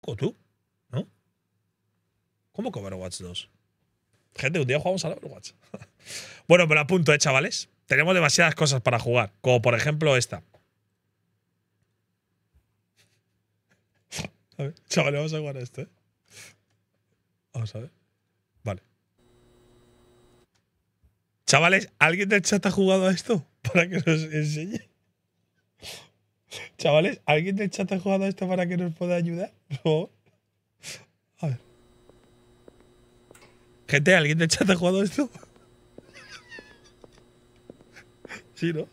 loco, tú, ¿no? ¿Cómo que Overwatch 2? Gente, un día jugamos al Overwatch. Bueno, me lo apunto, chavales. Tenemos demasiadas cosas para jugar, como por ejemplo esta. A ver, chavales, vamos a jugar a esto, ¿eh? Vamos a ver. Vale. Chavales, ¿alguien del chat ha jugado a esto? Para que nos enseñe. Chavales, ¿alguien del chat ha jugado a esto para que nos pueda ayudar? Por favor. A ver. Gente, ¿alguien del chat ha jugado a esto? Sí, ¿no?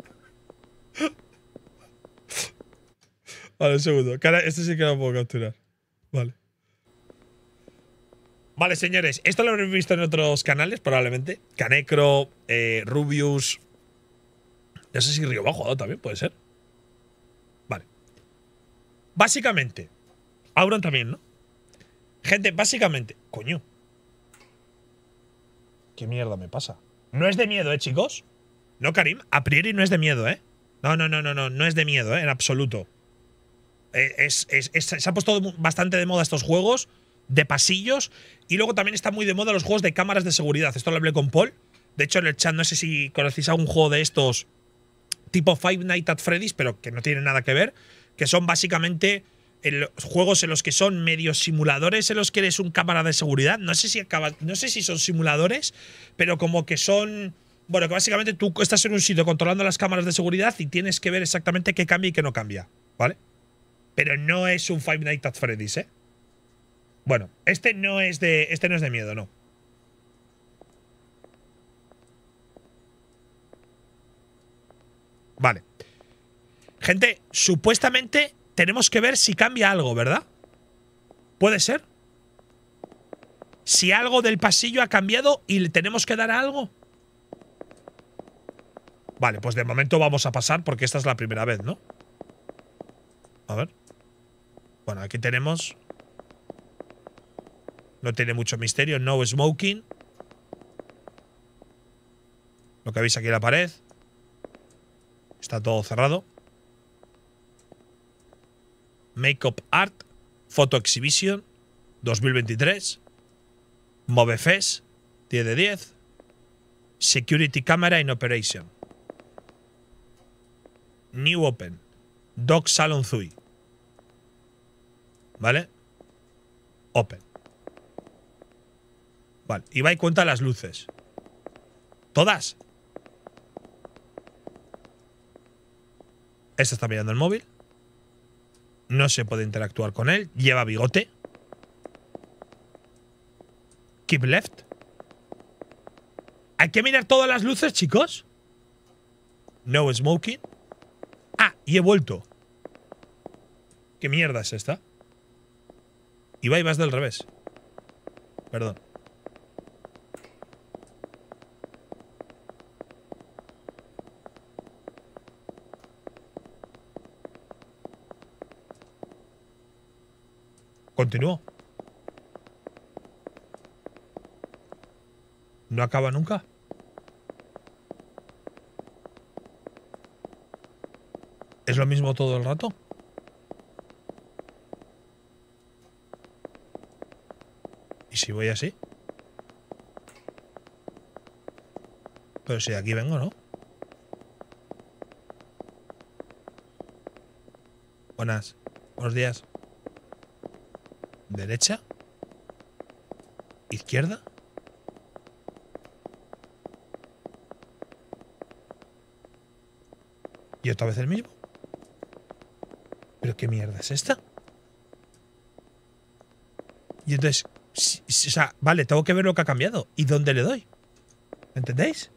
Vale, un segundo. Cara, este sí que lo puedo capturar. Vale. Vale, señores. Esto lo habréis visto en otros canales, probablemente. Canecro, Rubius. No sé si Río ha jugado también, puede ser. Vale. Básicamente. Auron también, ¿no? Gente, básicamente. Coño. ¿Qué mierda me pasa? No es de miedo, chicos. No, Karim. A priori no es de miedo, No, no, no, no, no. No es de miedo, en absoluto. Se ha puesto bastante de moda estos juegos de pasillos y luego también está muy de moda los juegos de cámaras de seguridad. Esto lo hablé con Paul. De hecho, en el chat no sé si conocéis algún juego de estos tipo Five Nights at Freddy's, pero que no tiene nada que ver, que son básicamente juegos en los que son medio simuladores en los que eres un cámara de seguridad. No sé si son simuladores, pero como que son… Bueno, que básicamente tú estás en un sitio controlando las cámaras de seguridad y tienes que ver exactamente qué cambia y qué no cambia, ¿vale? Pero no es un Five Nights at Freddy's, ¿eh? Bueno, este no es de miedo, no. Vale. Gente, supuestamente tenemos que ver si cambia algo, ¿verdad? ¿Puede ser? Si algo del pasillo ha cambiado y le tenemos que dar a algo. Vale, pues de momento vamos a pasar porque esta es la primera vez, ¿no? A ver. Bueno, aquí tenemos… No tiene mucho misterio. No smoking. Lo que veis aquí en la pared. Está todo cerrado. Makeup Art. Photo Exhibition. 2023. Movefest. 10 de 10. Security Camera in Operation. New Open. Dog Salon Zui. ¿Vale? Open. Vale. Y va y cuenta las luces. ¿Todas? Este está mirando el móvil. No se puede interactuar con él. Lleva bigote. Keep left. ¿Hay que mirar todas las luces, chicos? No smoking. Ah, y he vuelto. ¿Qué mierda es esta? Y vas del revés. Perdón. Continúo. ¿No acaba nunca? ¿Es lo mismo todo el rato? ¿Y si voy así? Pero si de aquí vengo, ¿no? Buenas. Buenos días. ¿Derecha? ¿Izquierda? ¿Y otra vez el mismo? ¿Pero qué mierda es esta? Y entonces, o sea, vale, tengo que ver lo que ha cambiado. ¿Y dónde le doy? ¿Entendéis?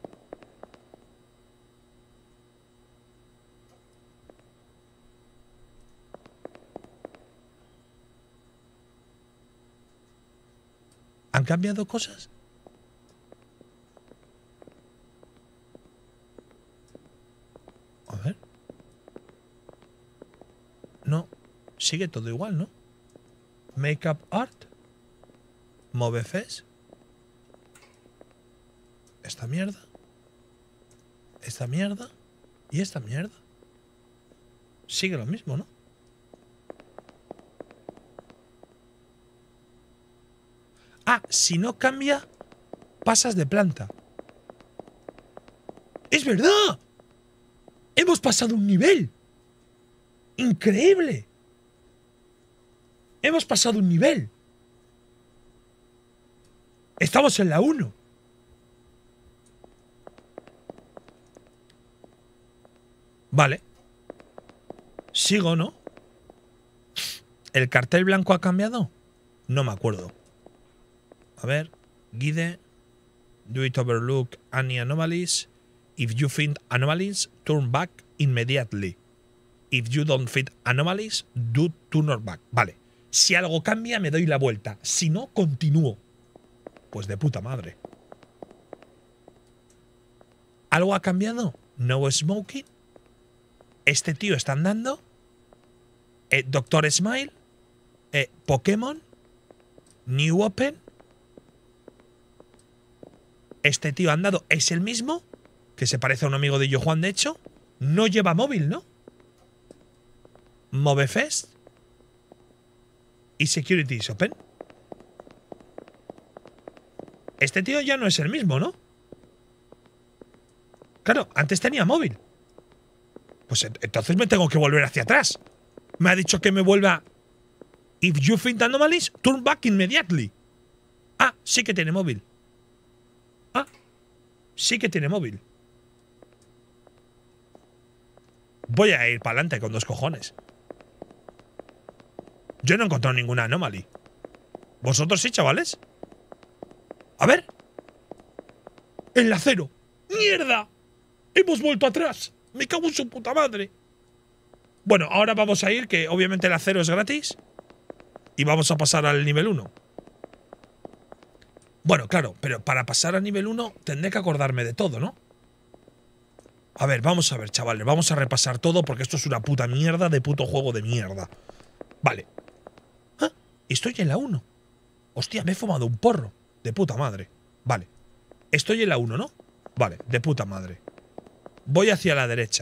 ¿Han cambiado cosas? A ver. No, sigue todo igual, ¿no? Makeup Art. Movefest. Esta mierda. Esta mierda. Y esta mierda. Sigue lo mismo, ¿no? Ah, si no cambia, pasas de planta. ¡Es verdad! ¡Hemos pasado un nivel! ¡Increíble! Hemos pasado un nivel. Estamos en la 1. Vale. Sigo, ¿no? ¿El cartel blanco ha cambiado? No me acuerdo. A ver. Guide. Do it overlook any anomalies. If you find anomalies, turn back immediately. If you don't find anomalies, do turn back. Vale. Si algo cambia, me doy la vuelta. Si no, continúo. Pues de puta madre. ¿Algo ha cambiado? No smoking. Este tío está andando. Doctor Smile. Pokémon. New Open. Este tío ha andado. ¿Es el mismo? Que se parece a un amigo de Yo Juan, de hecho. No lleva móvil, ¿no? Movefest. Y Security is Open. Este tío ya no es el mismo, ¿no? Claro, antes tenía móvil. Pues entonces me tengo que volver hacia atrás. Me ha dicho que me vuelva. If you find anomalies, turn back immediately. Ah, sí que tiene móvil. Ah, sí que tiene móvil. Voy a ir para adelante con 2 cojones. Yo no he encontrado ninguna anomaly. ¿Vosotros sí, chavales? A ver. El acero. ¡Mierda! Hemos vuelto atrás. Me cago en su puta madre. Bueno, ahora vamos a ir, que obviamente el acero es gratis. Y vamos a pasar al nivel 1. Bueno, claro, pero para pasar al nivel 1 tendré que acordarme de todo, ¿no? A ver, vamos a ver, chavales. Vamos a repasar todo porque esto es una puta mierda de puto juego de mierda. Vale. ¿Ah? Estoy en la 1. Hostia, me he fumado un porro. De puta madre. Vale. Estoy en la 1, ¿no? Vale, de puta madre. Voy hacia la derecha.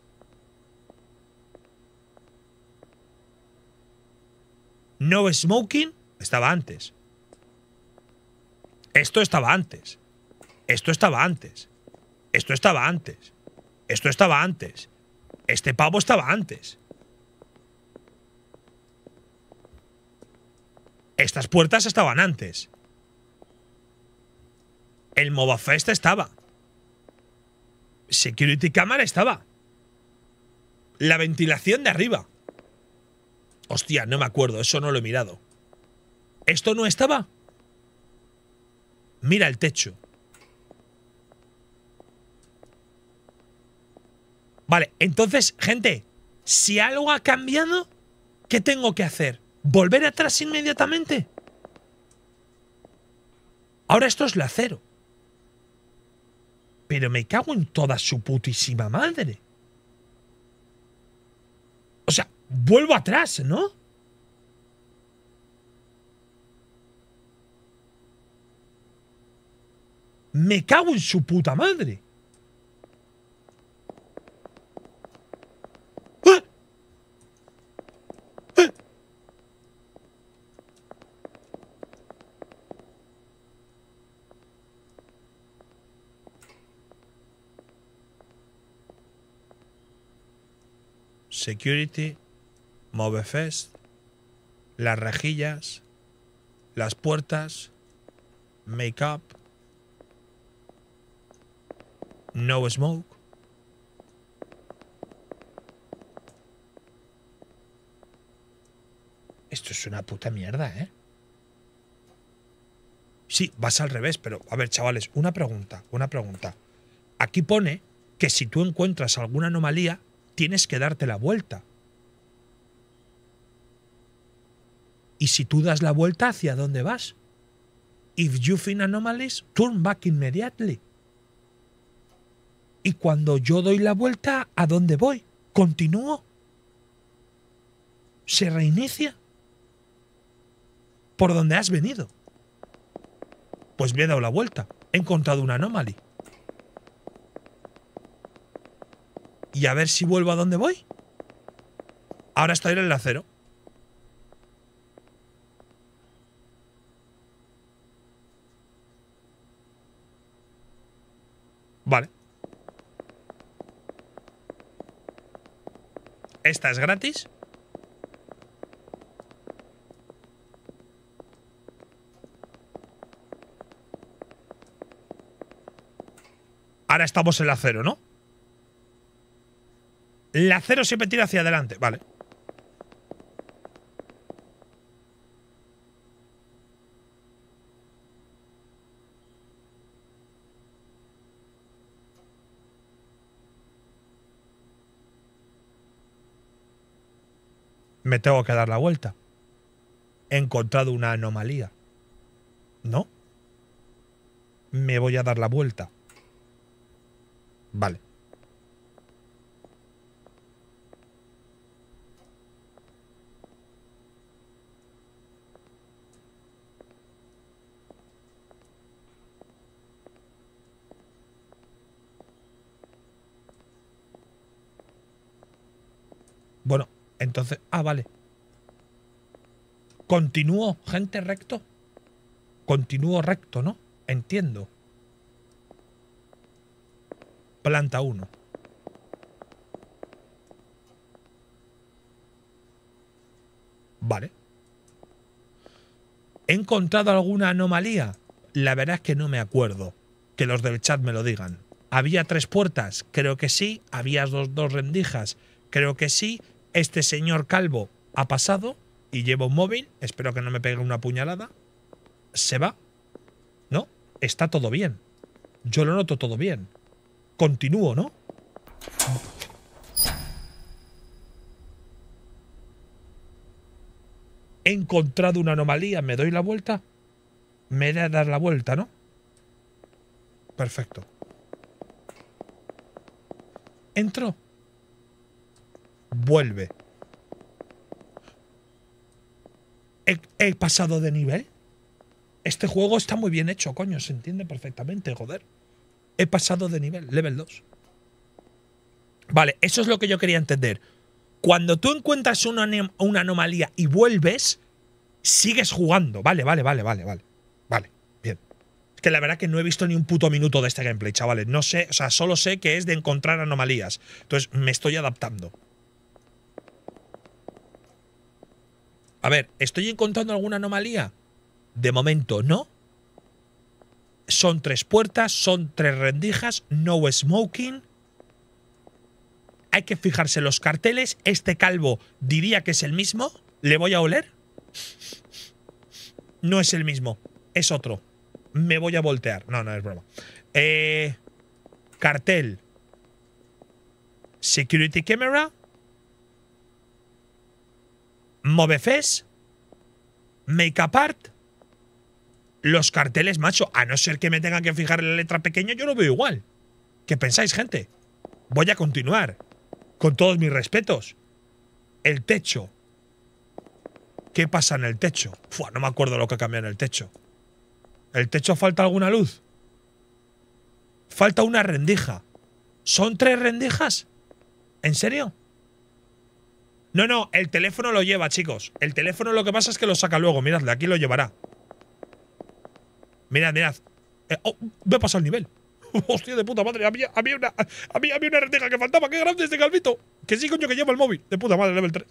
No smoking estaba antes. Esto estaba antes. Esto estaba antes. Esto estaba antes. Esto estaba antes. Este pavo estaba antes. Estas puertas estaban antes. El Movafest estaba. Security Camera estaba. La ventilación de arriba. Hostia, no me acuerdo, eso no lo he mirado. ¿Esto no estaba? Mira el techo. Vale, entonces, gente, si algo ha cambiado, ¿qué tengo que hacer? ¿Volver atrás inmediatamente? Ahora esto es la 0. Pero me cago en toda su putísima madre. O sea, vuelvo atrás, ¿no? Me cago en su puta madre. ¡Ah! ¡Ah! Security, Movefest, las rejillas, las puertas, make-up, no smoke. Esto es una puta mierda, ¿eh? Sí, vas al revés, pero a ver, chavales, una pregunta. Aquí pone que si tú encuentras alguna anomalía, tienes que darte la vuelta. Y si tú das la vuelta, ¿hacia dónde vas? If you find anomalies, turn back immediately. Y cuando yo doy la vuelta, ¿a dónde voy? ¿Continúo? ¿Se reinicia? ¿Por dónde has venido? Pues me he dado la vuelta. He encontrado una anomaly. Y a ver si vuelvo a donde voy. Ahora estoy en el acero. Esta es gratis. Ahora estamos en la 0, ¿no? La 0 siempre tira hacia adelante. Vale. Me tengo que dar la vuelta. He encontrado una anomalía. ¿No? Me voy a dar la vuelta. Vale. Bueno, entonces… Ah, vale. Continúo, gente, recto. Continúo recto, ¿no? Entiendo. Planta 1. Vale. ¿He encontrado alguna anomalía? La verdad es que no me acuerdo. Que los del chat me lo digan. ¿Había 3 puertas? Creo que sí. ¿Había dos rendijas? Creo que sí. Este señor calvo ha pasado y lleva un móvil. Espero que no me pegue una puñalada. ¿Se va? ¿No? Está todo bien. Yo lo noto todo bien. Continúo, ¿no? He encontrado una anomalía. ¿Me doy la vuelta? Me he de dar la vuelta, ¿no? Perfecto. Entro. Vuelve. ¿He pasado de nivel? Este juego está muy bien hecho, coño. Se entiende perfectamente, joder. He pasado de nivel, level 2. Vale, eso es lo que yo quería entender. Cuando tú encuentras una anomalía y vuelves, sigues jugando. Vale. Vale, bien. Es que la verdad que no he visto ni un puto minuto de este gameplay, chavales. No sé, o sea, solo sé que es de encontrar anomalías. Entonces me estoy adaptando. A ver, ¿estoy encontrando alguna anomalía? De momento, no. Son 3 puertas, son 3 rendijas, no smoking. Hay que fijarse en los carteles. Este calvo diría que es el mismo. ¿Le voy a oler? No es el mismo. Es otro. Me voy a voltear. No, no es broma. Cartel. Security camera. Movefes. Makeup art. Los carteles, macho. A no ser que me tengan que fijar en la letra pequeña, yo lo veo igual. ¿Qué pensáis, gente? Voy a continuar. Con todos mis respetos. El techo. ¿Qué pasa en el techo? Fua, no me acuerdo lo que cambia en el techo. ¿El techo falta alguna luz? Falta una rendija. ¿Son 3 rendijas? ¿En serio? No, no, el teléfono lo lleva, chicos. El teléfono lo que pasa es que lo saca luego. Miradle, aquí lo llevará. Mirad. Me he pasado el nivel. Hostia de puta madre. Había una rendija que faltaba. ¡Qué grande este calvito! Que sí, coño, que lleva el móvil. De puta madre, level 3.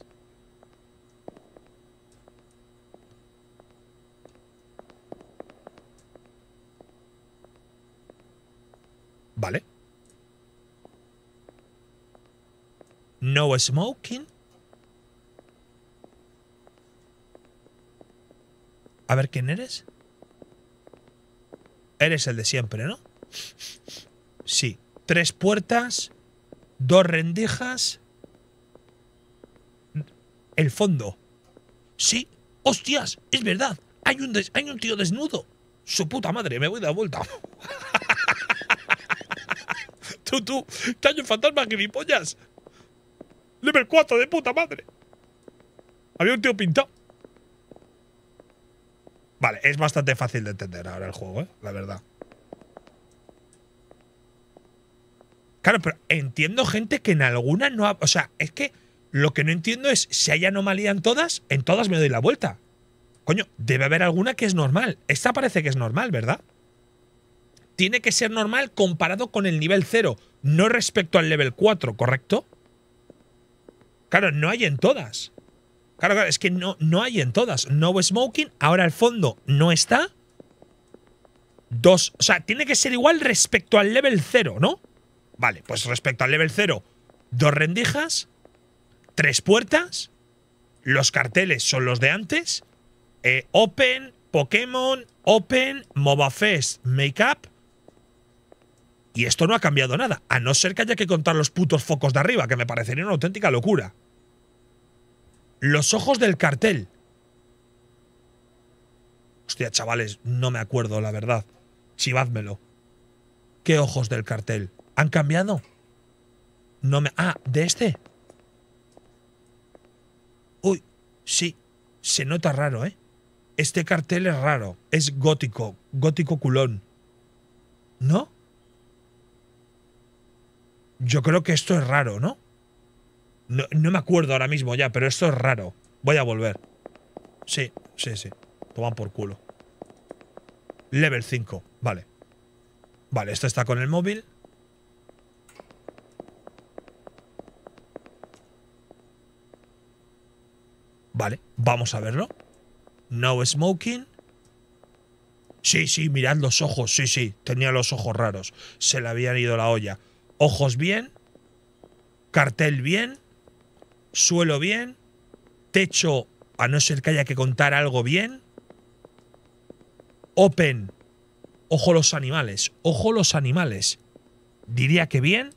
Vale. No smoking. A ver, ¿quién eres? Eres el de siempre, ¿no? Sí. 3 puertas, 2 rendijas. El fondo. Sí. ¡Hostias! Es verdad. Hay un tío desnudo. Su puta madre, me voy de la vuelta. Tú, que hay un fantasma, gilipollas. Level 4 de puta madre. Había un tío pintado. Vale, es bastante fácil de entender ahora el juego, la verdad. Claro, pero entiendo, gente, que en algunas no… O sea, es que lo que no entiendo es si hay anomalía en todas me doy la vuelta. Coño, debe haber alguna que es normal. Esta parece que es normal, ¿verdad? Tiene que ser normal comparado con el nivel 0, no respecto al level 4, ¿correcto? Claro, no hay en todas. Claro, es que no hay en todas. No smoking, ahora el fondo no está. O sea, tiene que ser igual respecto al level 0, ¿no? Vale, pues respecto al level 0, 2 rendijas, 3 puertas, los carteles son los de antes, Open, Pokémon, Open, MOBA Fest, Makeup. Y esto no ha cambiado nada, a no ser que haya que contar los putos focos de arriba, que me parecería una auténtica locura. Los ojos del cartel. Hostia, chavales, no me acuerdo, la verdad. Chivádmelo. ¿Qué ojos del cartel? ¿Han cambiado? No me… Ah, ¿de este? Uy, sí. Se nota raro, ¿eh? Este cartel es raro. Es gótico. Gótico culón. ¿No? Yo creo que esto es raro, ¿no? No me acuerdo ahora mismo ya, pero esto es raro. Voy a volver. Sí, sí, sí. Toman por culo. Level 5. Vale. Vale, esto está con el móvil. Vale, vamos a verlo. No smoking. Sí, sí, mirad los ojos. Sí, sí, tenía los ojos raros. Se le habían ido la olla. Ojos bien. Cartel bien. Suelo bien. Techo, a no ser que haya que contar algo bien. Open. Ojo los animales. Ojo los animales. Diría que bien.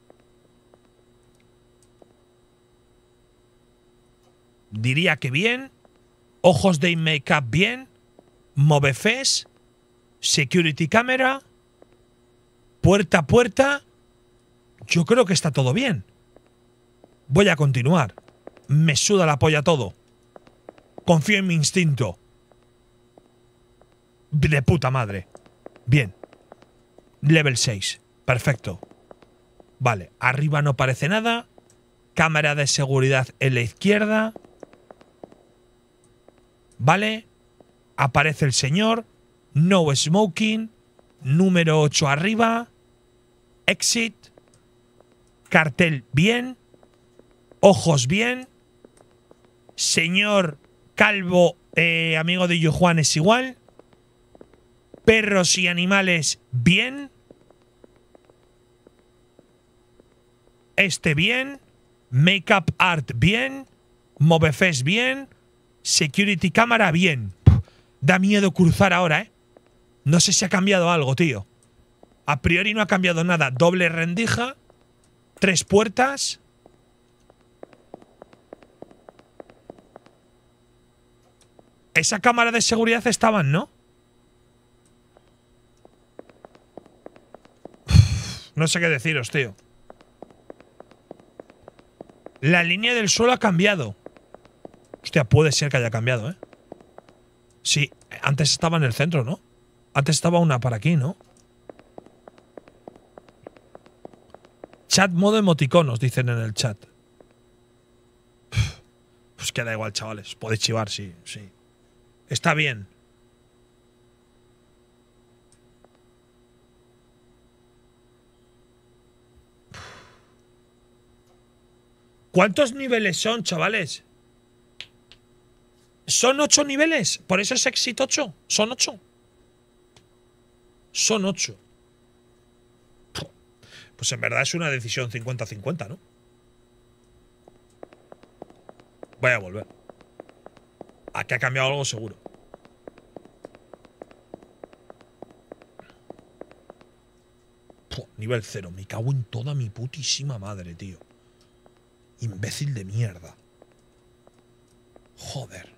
Diría que bien. Ojos de make-up bien. Movefes. Security camera. Puerta a puerta. Yo creo que está todo bien. Voy a continuar. Me suda la polla todo. Confío en mi instinto. De puta madre. Bien. Level 6. Perfecto. Vale. Arriba no parece nada. Cámara de seguridad en la izquierda. Vale. Aparece el señor. No smoking. Número 8 arriba. Exit. Cartel bien. Ojos bien. Señor calvo, amigo de Juan es igual. Perros y animales bien. Este bien. Makeup art bien. Movefest bien. Security cámara bien. Da miedo cruzar ahora, ¿eh? No sé si ha cambiado algo, tío. A priori no ha cambiado nada. Doble rendija. 3 puertas. Esa cámara de seguridad estaban, ¿no? No sé qué deciros, tío. La línea del suelo ha cambiado. Hostia, puede ser que haya cambiado, ¿eh? Sí, antes estaba en el centro, ¿no? Antes estaba una para aquí, ¿no? Chat modo emoticonos, dicen en el chat. Pues queda igual, chavales. Podéis chivar, sí, sí. Está bien. ¿Cuántos niveles son, chavales? Son 8 niveles. Por eso es Exit 8. Son 8. Son 8. Pues en verdad es una decisión 50-50, ¿no? Voy a volver. Aquí ha cambiado algo seguro. Nivel 0. Me cago en toda mi putísima madre, tío. Imbécil de mierda. Joder.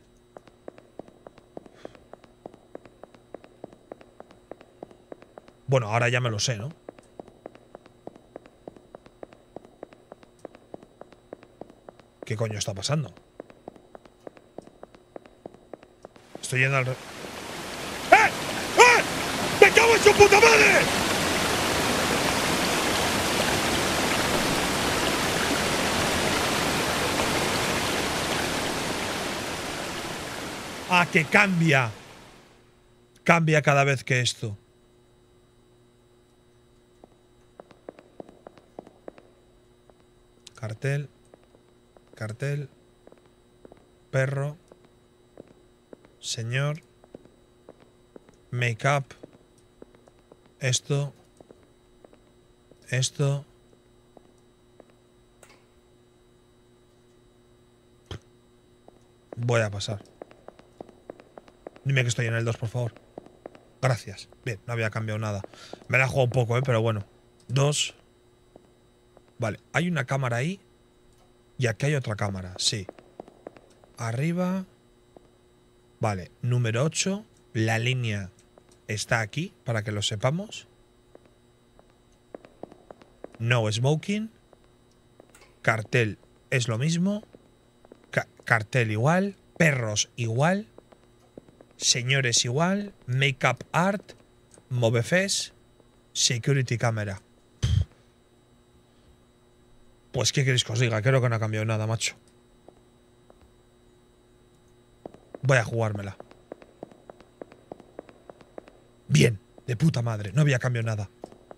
Bueno, ahora ya me lo sé, ¿no? ¿Qué coño está pasando? Estoy yendo al… ¡Eh! ¡Eh! ¡Me cago en su puta madre! Ah, que cambia. Cambia cada vez que esto. Cartel. cartel, perro, señor, make up, esto, voy a pasar. Dime que estoy en el 2, por favor. Gracias. Bien, no había cambiado nada. Me la he jugado un poco, pero bueno. 2. Vale, hay una cámara ahí. Y aquí hay otra cámara, sí. Arriba. Vale, número 8. La línea está aquí, para que lo sepamos. No smoking. Cartel es lo mismo. Cartel igual. Perros igual. Señores igual. Makeup art. Movefest. Security camera. Pues qué queréis que os diga, creo que no ha cambiado nada, macho. Voy a jugármela. Bien, de puta madre, no había cambiado nada.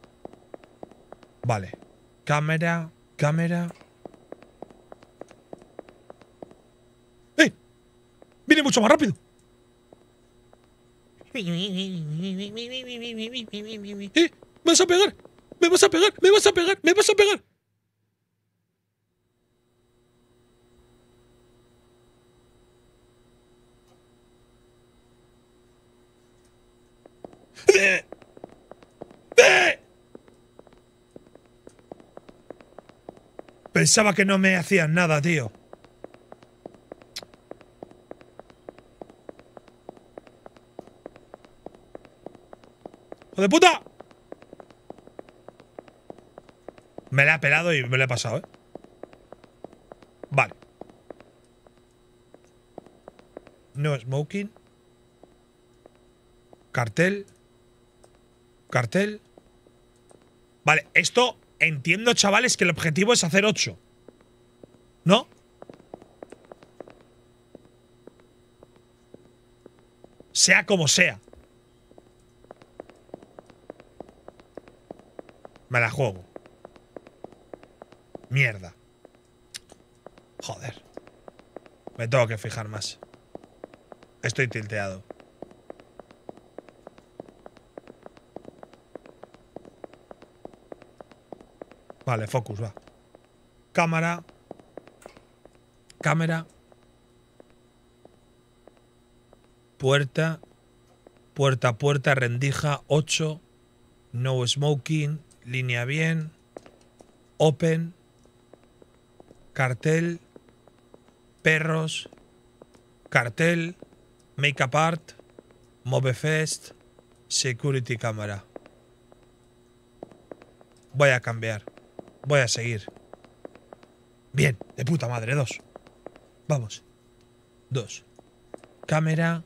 Vale. Cámara. ¡Eh! ¡Viene mucho más rápido! ¡Me vas a pegar! ¡Me vas a pegar! ¡Me vas a pegar! ¡Me vas a pegar! Pensaba que no me hacían nada, tío. ¡Hijo de puta! Me la he pelado y me la he pasado, ¿eh? Vale. No smoking. Cartel. Vale, esto entiendo, chavales, que el objetivo es hacer 8. ¿No? Sea como sea. Me la juego. Mierda. Joder. Me tengo que fijar más. Estoy tilteado. Vale, focus, va. Cámara. Puerta, rendija, 8. No smoking, línea bien. Open. Cartel. Perros. Cartel. Makeup art. Movefest. Security cámara. Voy a cambiar. Voy a seguir. Bien, de puta madre, 2. Vamos. 2. Cámara.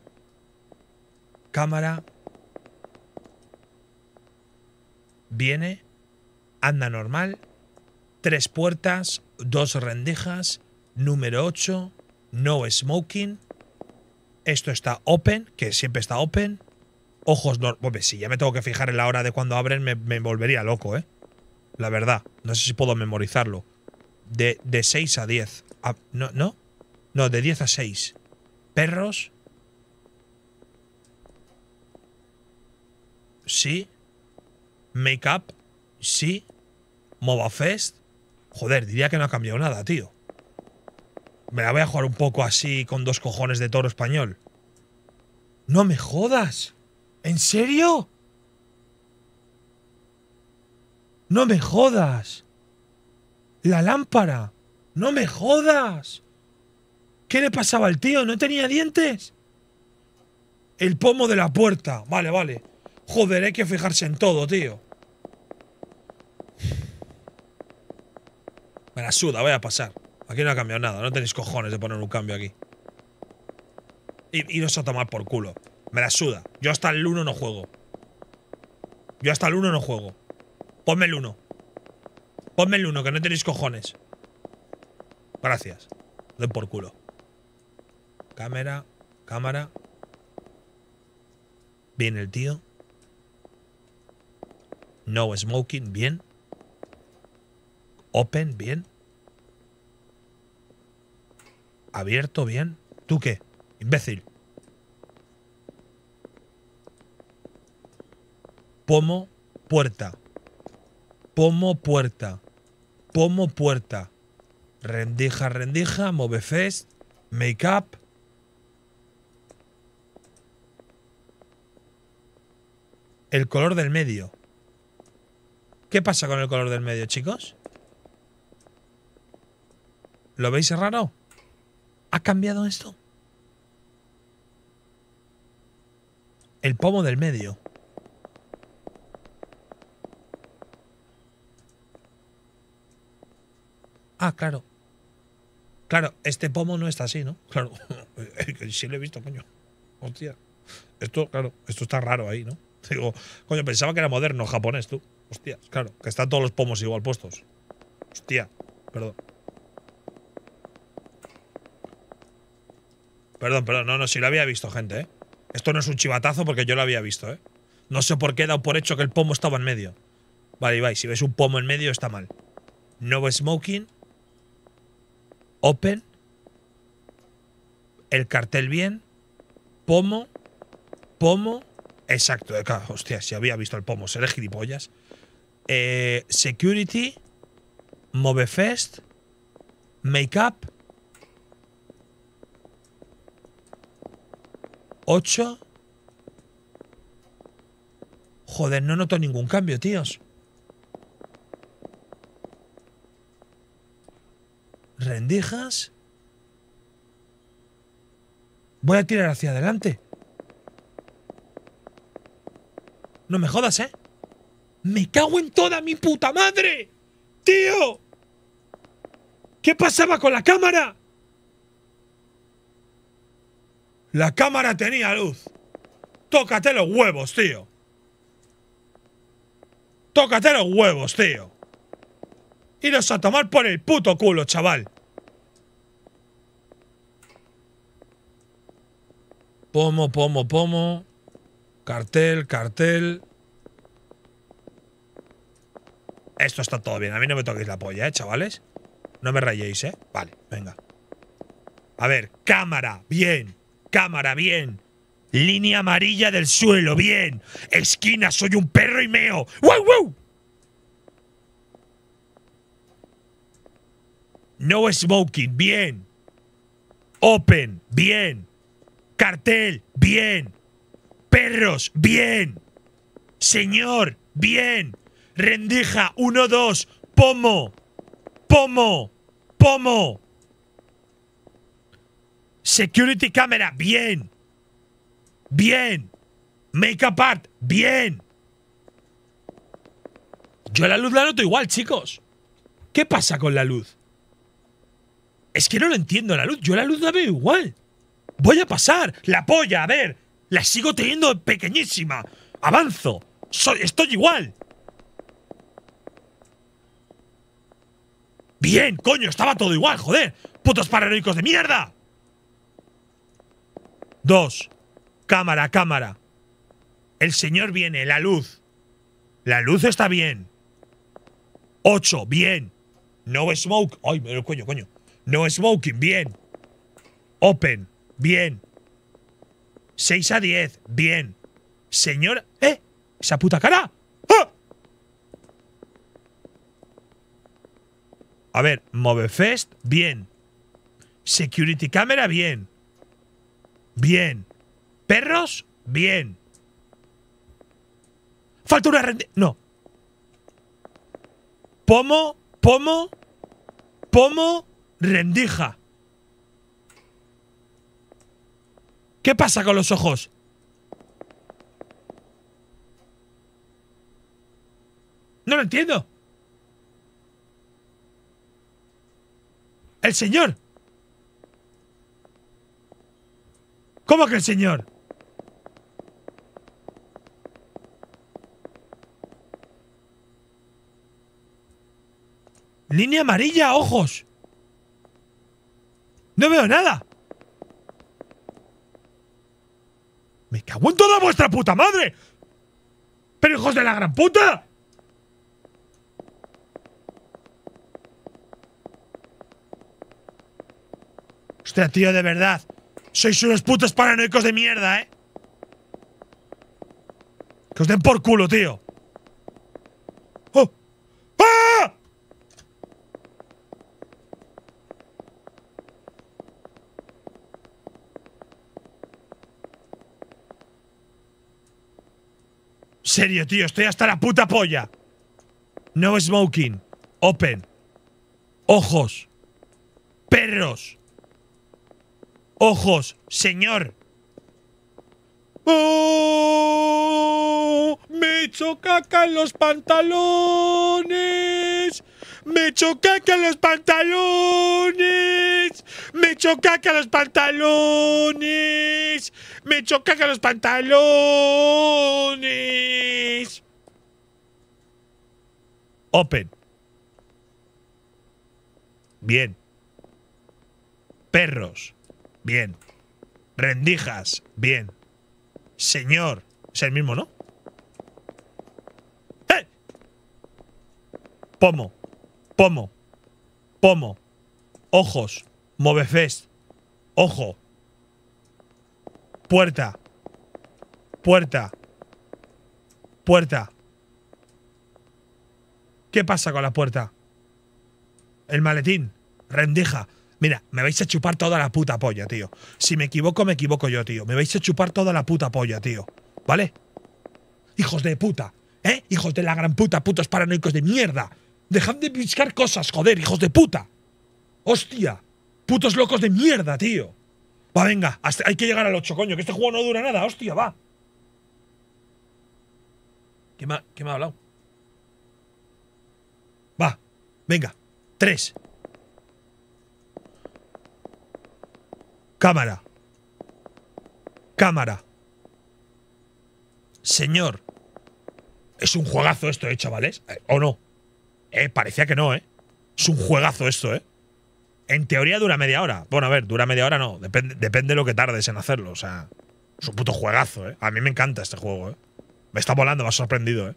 Viene. Anda normal. 3 puertas. 2 rendijas. Número 8. No smoking. Esto está open, que siempre está open. Ojos no. Pues si ya me tengo que fijar en la hora de cuando abren, me volvería loco, ¿eh? La verdad. No sé si puedo memorizarlo. De 6 a 10. ¿No? No, de 10 a 6. Perros. Sí. Make up. Sí. Movefest. Joder, diría que no ha cambiado nada, tío. Me la voy a jugar un poco así con 2 cojones de toro español. ¡No me jodas! ¿En serio? ¡No me jodas! ¡La lámpara! ¡No me jodas! ¿Qué le pasaba al tío? ¿No tenía dientes? El pomo de la puerta. Vale. Joder, hay que fijarse en todo, tío. Me la suda, voy a pasar. Aquí no ha cambiado nada. No tenéis cojones de poner un cambio aquí. Iros a tomar por culo. Me la suda. Yo hasta el 1 no juego. Ponme el 1. Que no tenéis cojones. Gracias. Den por culo. Cámara. Bien el tío. No smoking, bien. Open, bien. Abierto, bien. ¿Tú qué? Imbécil. Pomo, puerta. Pomo, puerta. Pomo, puerta. Rendija, rendija. Movefest. Make up. El color del medio. ¿Qué pasa con el color del medio, chicos? ¿Lo veis raro? ¿Ha cambiado esto? El pomo del medio. Ah, claro. Claro, este pomo no está así, ¿no? Claro. Sí lo he visto, coño. Hostia. Esto, claro, esto está raro ahí, ¿no? Digo, coño, pensaba que era moderno, japonés, tú. Hostia, claro, que están todos los pomos igual puestos. Hostia, perdón. Perdón, no, sí lo había visto, gente, ¿eh? Esto no es un chivatazo porque yo lo había visto, ¿eh? No sé por qué he dado por hecho que el pomo estaba en medio. Vale, Ibai, si ves un pomo en medio está mal. No smoking. Open. El cartel bien. Pomo. Pomo. Exacto, claro, hostia, si había visto el pomo, seré gilipollas. Security. Movefest. Makeup. 8. Joder, no noto ningún cambio, tíos. Rendijas. Voy a tirar hacia adelante. No me jodas, ¿eh? ¡Me cago en toda mi puta madre! ¡Tío! ¿Qué pasaba con la cámara? La cámara tenía luz. Tócate los huevos, tío. Tócate los huevos, tío. Iros a tomar por el puto culo, chaval. Pomo, pomo, pomo. Cartel, cartel. Esto está todo bien. A mí no me toquéis la polla, chavales. No me rayéis, Vale, venga. A ver, cámara, bien. Cámara, bien. Línea amarilla del suelo, bien. Esquina, soy un perro y meo. ¡Wow, wow! No smoking, bien. Open, bien. Cartel, bien. Perros, bien. Señor, bien. Rendija, 1, 2. Pomo. Pomo. Pomo. Security camera, bien. Bien. Makeup art, bien. Yo la luz la noto igual, chicos. ¿Qué pasa con la luz? Es que no lo entiendo la luz. Yo la luz la veo igual. Voy a pasar. La polla, a ver. La sigo teniendo pequeñísima. Avanzo. Estoy igual. Bien, coño, estaba todo igual, joder. Putos paranoicos de mierda. 2. Cámara, cámara. El señor viene, la luz. La luz está bien. 8, bien. No smoke. Ay, me lo cuello, coño. No smoking, bien. Open, bien. 6 a 10, bien. Señor, esa puta cara. ¡Ah! A ver, Movefest, bien. Security camera, bien. Bien. Perros, bien. Falta una no. Pomo, pomo, pomo, rendija. ¿Qué pasa con los ojos? No lo entiendo. El señor. ¿Cómo que el señor? Línea amarilla, ojos. No veo nada. Me cago en toda vuestra puta madre. Pero hijos de la gran puta. Hostia, tío, de verdad. Sois unos putos paranoicos de mierda, ¿eh? Que os den por culo, tío. ¡Oh! ¡Ah! Serio, tío, estoy hasta la puta polla. No smoking. Open. Ojos. Perros. Ojos. Señor. ¡Oh! ¡Me he hecho caca en los pantalones! ¡Me he hecho caca en los pantalones! ¡Me he hecho caca en los pantalones! ¡Me he hecho caca en los pantalones! Open. Bien. Perros. Bien. Rendijas. Bien. Señor. Es el mismo, ¿no? ¡Eh! Pomo. Pomo. Pomo. Ojos. Movefest. Ojo. Puerta. Puerta. Puerta. ¿Qué pasa con la puerta? El maletín. Rendija. Mira, me vais a chupar toda la puta polla, tío. Si me equivoco yo, tío. Me vais a chupar toda la puta polla, tío. ¿Vale? Hijos de puta. ¿Eh? Hijos de la gran puta, putos paranoicos de mierda. Dejad de buscar cosas, joder, hijos de puta. Hostia. Putos locos de mierda, tío. Va, venga. Hay que llegar al 8, coño. Que este juego no dura nada. Hostia, va. ¿Qué me ha hablado? Va. Venga. 3. Cámara. Cámara. Señor. Es un juegazo esto, chavales. ¿O no? Parecía que no, Es un juegazo esto, En teoría dura media hora. Bueno, a ver, dura media hora no. Depende de lo que tardes en hacerlo. O sea, es un puto juegazo, A mí me encanta este juego, Me está volando, me ha sorprendido,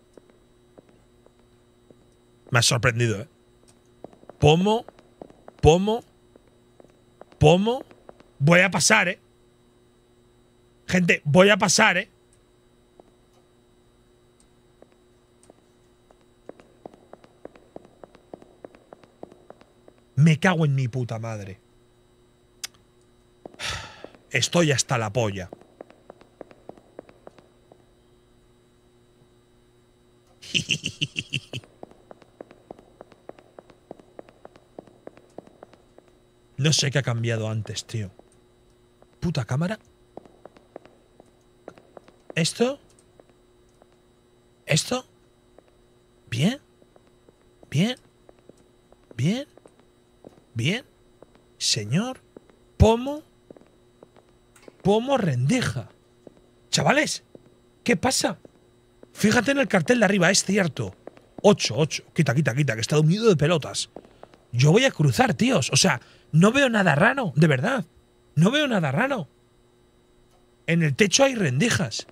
Me ha sorprendido, Pomo. Pomo. Pomo. Voy a pasar, Gente, voy a pasar, Me cago en mi puta madre. Estoy hasta la polla. No sé qué ha cambiado antes, tío. Puta cámara. ¿Esto? ¿Esto? ¿Bien? ¿Bien? ¿Bien? ¿Bien? Señor. Pomo. Pomo rendija. Chavales, ¿qué pasa? Fíjate en el cartel de arriba, es cierto. 8. Quita, que está unido de pelotas. Yo voy a cruzar, tíos. O sea, no veo nada raro, de verdad. No veo nada raro. En el techo hay rendijas.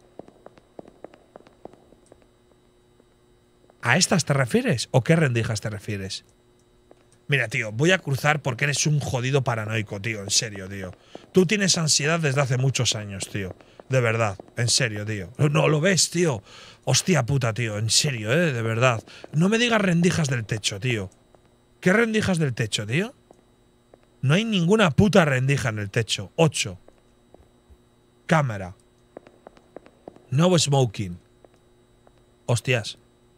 ¿A estas te refieres? ¿O qué rendijas te refieres? Mira, tío, voy a cruzar porque eres un jodido paranoico, tío. En serio, tío. Tú tienes ansiedad desde hace muchos años, tío. De verdad. En serio, tío. No lo ves, tío. Hostia puta, tío. En serio, de verdad. No me digas rendijas del techo, tío. ¿Qué rendijas del techo, tío? No hay ninguna puta rendija en el techo. 8. Cámara. No smoking. Hostias.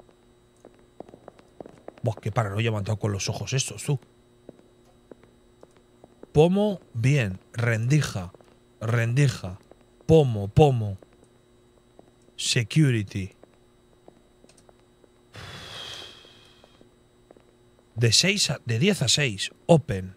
Buah, qué paranoia me han dado con los ojos estos, tú. Pomo, bien. Rendija. Rendija. Pomo, pomo. Security. De 10 a 6. Open.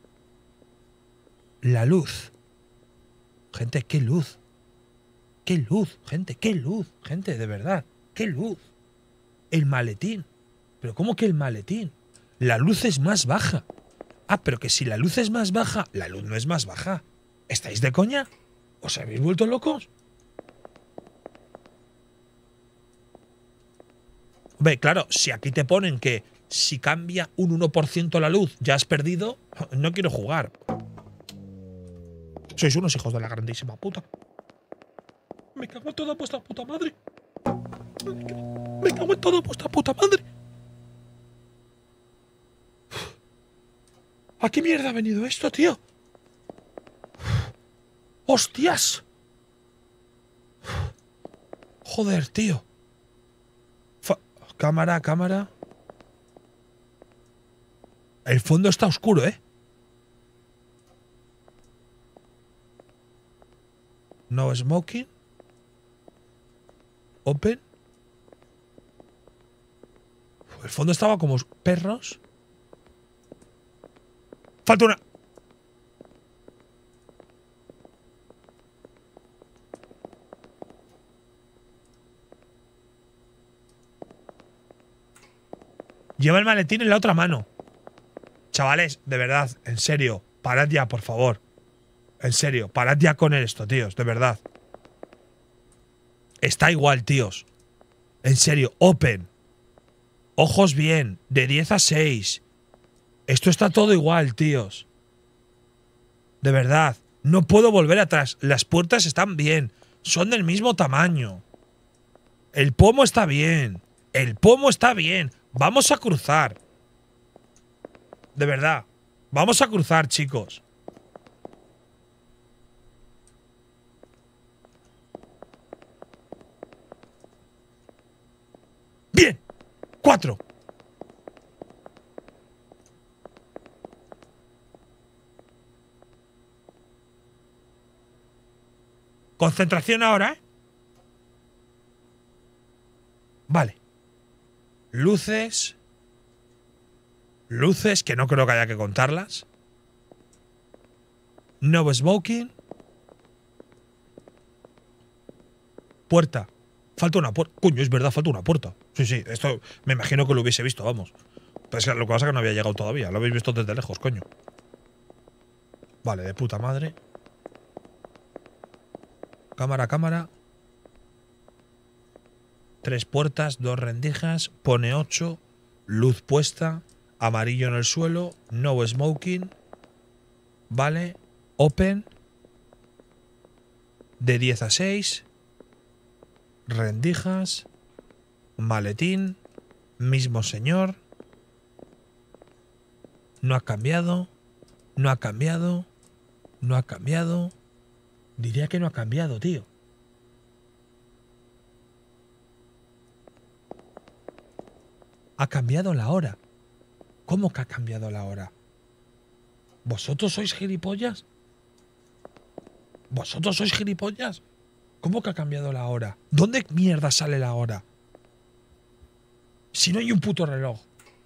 La luz. Gente, qué luz. Qué luz, gente, qué luz. Gente, de verdad. Qué luz. El maletín. ¿Pero cómo que el maletín? La luz es más baja. Ah, pero que si la luz es más baja, la luz no es más baja. ¿Estáis de coña? ¿Os habéis vuelto locos? Ve, claro, si aquí te ponen que si cambia un 1% la luz ya has perdido, no quiero jugar. Sois unos hijos de la grandísima puta. Me cago en toda vuestra puta madre. Me cago en toda vuestra puta madre. ¿A qué mierda ha venido esto, tío? ¡Hostias! Joder, tío. Cámara, cámara. El fondo está oscuro, ¿eh? No smoking. Open. El fondo estaba como perros. Falta una. Lleva el maletín en la otra mano. Chavales, de verdad, en serio, parad ya, por favor. En serio, parad ya con esto, tíos, de verdad. Está igual, tíos. En serio, open. Ojos bien, de 10 a 6. Esto está todo igual, tíos. De verdad, no puedo volver atrás. Las puertas están bien, son del mismo tamaño. El pomo está bien. El pomo está bien. Vamos a cruzar. De verdad. Vamos a cruzar, chicos. Bien. 4. Concentración ahora, ¿eh? Vale. Luces. Luces, que no creo que haya que contarlas. No smoking. Puerta. Falta una puerta. Coño, es verdad, falta una puerta. Sí, sí, esto me imagino que lo hubiese visto, vamos. Pues lo que pasa es que no había llegado todavía. Lo habéis visto desde lejos, coño. Vale, de puta madre. Cámara, cámara. 3 puertas, 2 rendijas. Pone 8. Luz puesta. Amarillo en el suelo. No smoking. Vale. Open. De 10 a 6. Rendijas. Maletín. Mismo señor. No ha cambiado. No ha cambiado. No ha cambiado. Diría que no ha cambiado, tío. Ha cambiado la hora. ¿Cómo que ha cambiado la hora? ¿Vosotros sois gilipollas? ¿Vosotros sois gilipollas? ¿Cómo que ha cambiado la hora? ¿Dónde mierda sale la hora? Si no hay un puto reloj.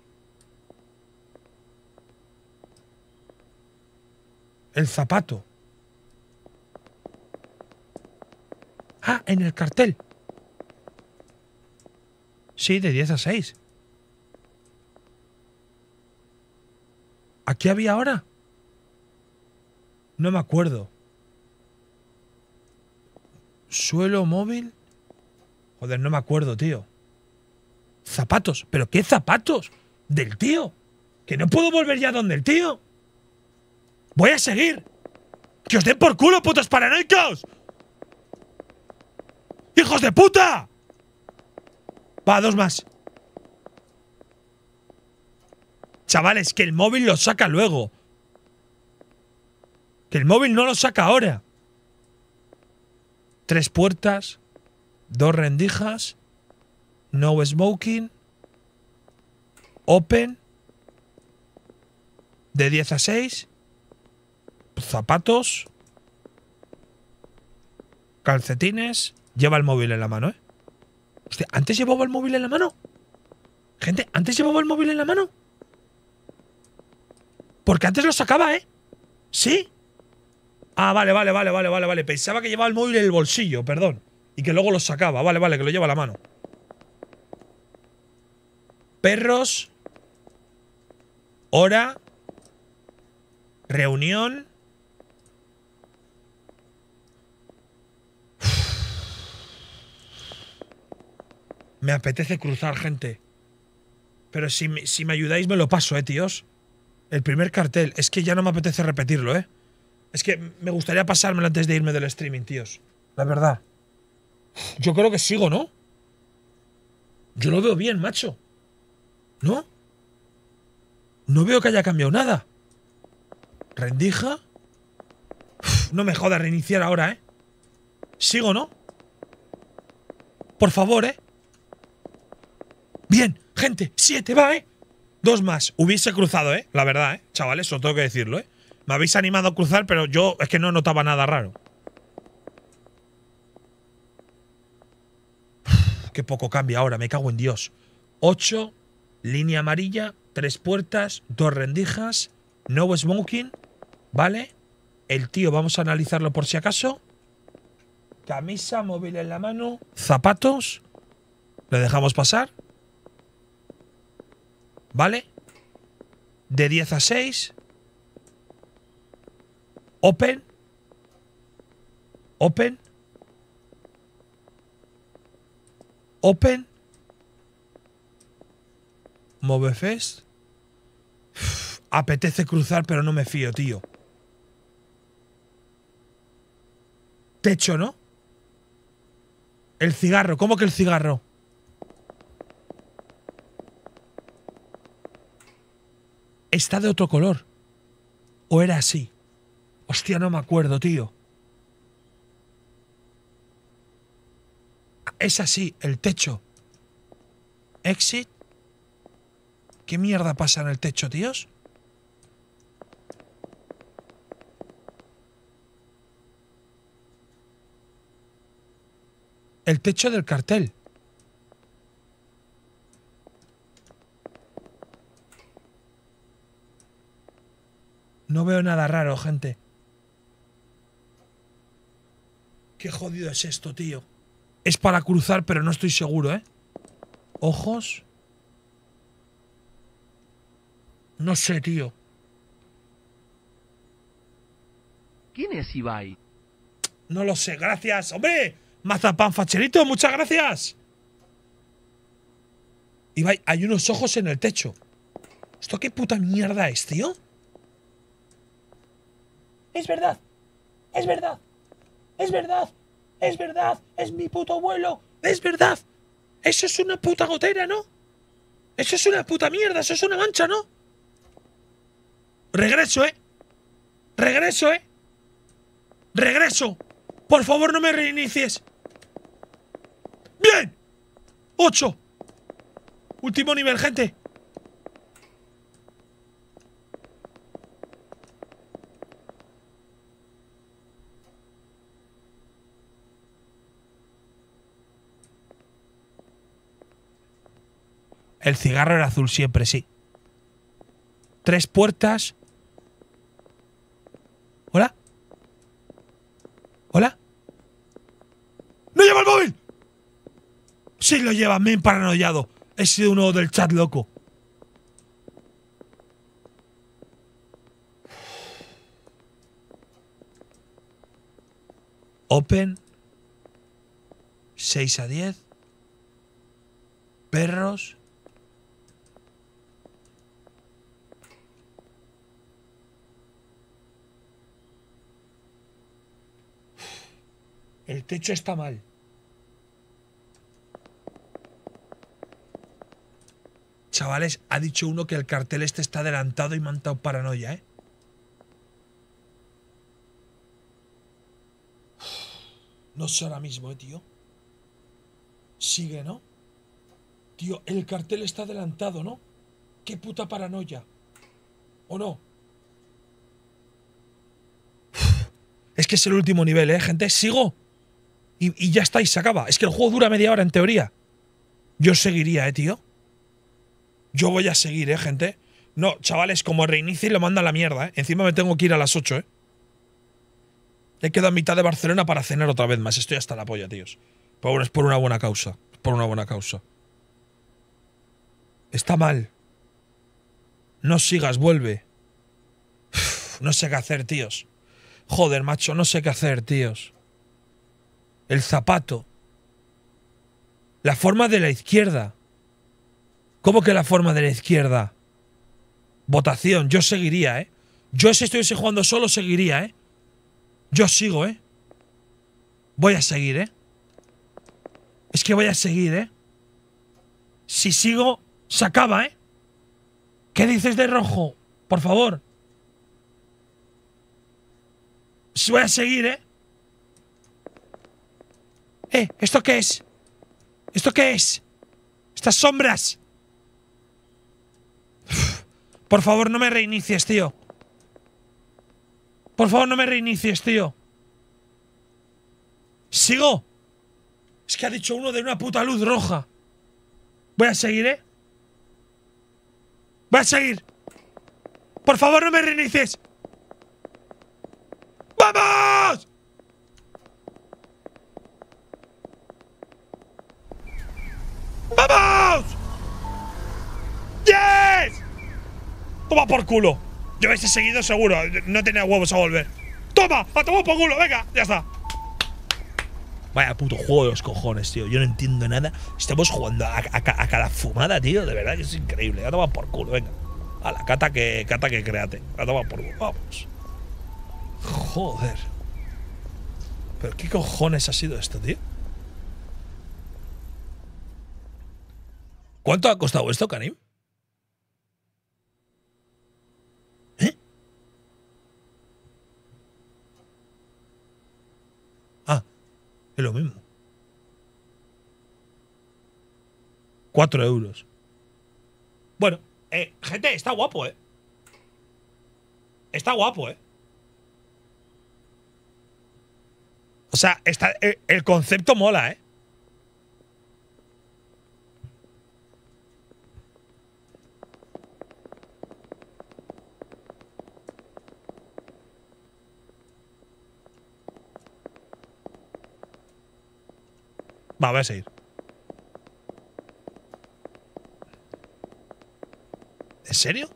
El zapato. Ah, en el cartel. Sí, de 10 a 6. ¿A qué había ahora? No me acuerdo. ¿Suelo móvil? Joder, no me acuerdo, tío. Zapatos. ¿Pero qué zapatos? Del tío. Que no puedo volver ya donde el tío. Voy a seguir. ¡Que os den por culo, putos paranoicos! ¡Hijos de puta! Va, 2 más. Chavales, que el móvil lo saca luego. Que el móvil no lo saca ahora. 3 puertas. 2 rendijas. No smoking. Open. De 10 a 6. Zapatos. Calcetines. Lleva el móvil en la mano, ¿eh? Hostia, ¿antes llevaba el móvil en la mano? Gente, ¿antes llevaba el móvil en la mano? Porque antes lo sacaba, ¿eh? ¿Sí? Ah, vale. Pensaba que llevaba el móvil en el bolsillo, perdón. Y que luego lo sacaba. Vale, que lo lleva a la mano. Perros. Hora. Reunión. Me apetece cruzar, gente. Pero si me ayudáis me lo paso, tíos. El primer cartel. Es que ya no me apetece repetirlo, Es que me gustaría pasármelo antes de irme del streaming, tíos. La verdad. Yo creo que sigo, ¿no? Yo lo veo bien, macho. ¿No? No veo que haya cambiado nada. ¿Rendija? No me jodas reiniciar ahora, ¿eh? Sigo, ¿no? Por favor, ¿eh? Bien, gente, 7 va, ¿eh? 2 más. Hubiese cruzado, ¿eh? La verdad, ¿eh? Chavales, eso tengo que decirlo, ¿eh? Me habéis animado a cruzar, pero yo es que no notaba nada raro. Qué poco cambia ahora, me cago en Dios. 8, línea amarilla, 3 puertas, 2 rendijas, no smoking, ¿vale? El tío, vamos a analizarlo por si acaso. Camisa, móvil en la mano, zapatos. Le dejamos pasar. ¿Vale? De 10 a 6. Open. Open. Open. Movefest. Apetece cruzar, pero no me fío, tío. Techo, ¿no? El cigarro. ¿Cómo que el cigarro? Está de otro color. ¿O era así? Hostia, no me acuerdo, tío. Es así, el techo. Exit. ¿Qué mierda pasa en el techo, tíos? El techo del cartel. No veo nada raro, gente. Qué jodido es esto, tío. Es para cruzar, pero no estoy seguro, ¿eh? Ojos. No sé, tío. ¿Quién es Ibai? No lo sé, gracias. ¡Hombre! Mazapán facherito, muchas gracias. Ibai, hay unos ojos en el techo. ¿Esto qué puta mierda es, tío? Es verdad. Es verdad. Es verdad. Es verdad. Es mi puto vuelo. Es verdad. Eso es una puta gotera, ¿no? Eso es una puta mierda. Eso es una mancha, ¿no? Regreso, ¿eh? Regreso, ¿eh? Regreso. Por favor, no me reinicies. ¡Bien! 8. Último nivel, gente. El cigarro era azul siempre, sí. 3 puertas. ¿Hola? ¿Hola? ¡No lleva el móvil! Sí lo lleva, me he paranoiado. He sido uno del chat loco. Open. 6 a 10. Perros. El techo está mal. Chavales, ha dicho uno que el cartel este está adelantado y me han dado paranoia, ¿eh? No sé ahora mismo, tío. Sigue, ¿no? Tío, el cartel está adelantado, ¿no? Qué puta paranoia. ¿O no? Es que es el último nivel, ¿eh, gente? Sigo. Y ya está, y se acaba. Es que el juego dura media hora, en teoría. Yo seguiría, tío. Yo voy a seguir, gente. No, chavales, como reinicie lo manda a la mierda, Encima me tengo que ir a las 8, He quedado a mitad de Barcelona para cenar otra vez más. Estoy hasta la polla, tíos. Pero bueno, es por una buena causa. Es por una buena causa. Está mal. No sigas, vuelve. Uf, no sé qué hacer, tíos. Joder, macho, no sé qué hacer, tíos. El zapato. La forma de la izquierda. ¿Cómo que la forma de la izquierda? Votación, yo seguiría, Yo si estuviese jugando solo seguiría, Yo sigo, ¿eh? Voy a seguir, ¿eh? Es que voy a seguir, ¿eh? Si sigo, se acaba, ¿eh? ¿Qué dices de rojo? Por favor. Voy a seguir, ¿eh? ¿Esto qué es? ¿Esto qué es? Estas sombras. Por favor, no me reinicies, tío. Por favor, no me reinicies, tío. ¿Sigo? Es que ha dicho uno de una puta luz roja. Voy a seguir, ¿eh? Voy a seguir. Por favor, no me reinicies. ¡Vamos! ¡Vamos! ¡Yes! Toma por culo. Yo hubiese seguido seguro. No tenía huevos a volver. ¡Toma! ¡A tomar por culo! ¡Venga! Ya está. Vaya puto juego de los cojones, tío. Yo no entiendo nada. Estamos jugando a cada fumada, tío. De verdad que es increíble. A tomar por culo, venga. A la cata que créate. A tomar por culo. Vamos. Joder. ¿Pero qué cojones ha sido esto, tío? ¿Cuánto ha costado esto, Karim? Ah, es lo mismo. 4 euros. Bueno, gente, está guapo, ¿eh? Está guapo, ¿eh? O sea, el concepto mola, ¿eh? Va, voy a seguir. ¿En serio?